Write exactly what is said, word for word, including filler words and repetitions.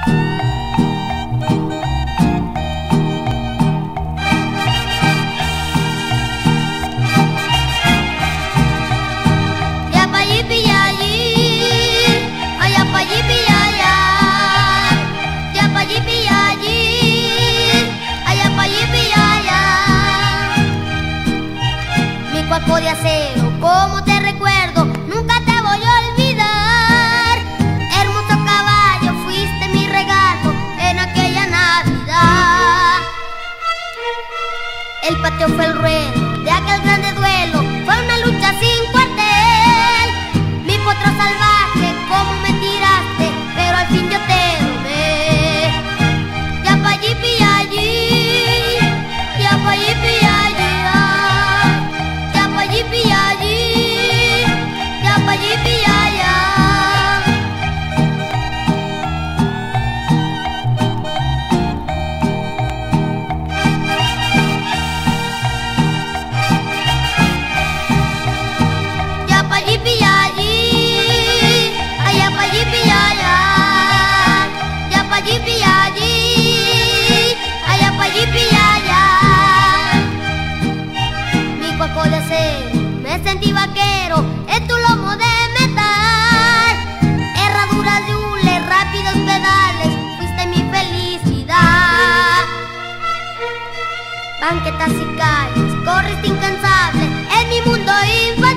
cuerpo de acero, como te recuerdo, nunca te voy a olvidar. Hermoso caballo, fuiste mi regalo en aquella Navidad. El patio fue el ruedo de aquel grande duelo, fue una lucha sin cuartel. Mi potro salvaje, como me tiraste, pero al fin yo te domé. Ya pa' allí, pi allí, ya pa' allí, pi allí. Me sentí vaquero en tu lomo de metal, herradura de hule, rápidos pedales, fuiste mi felicidad. Banquetas y calles, corriste incansable en mi mundo infantil.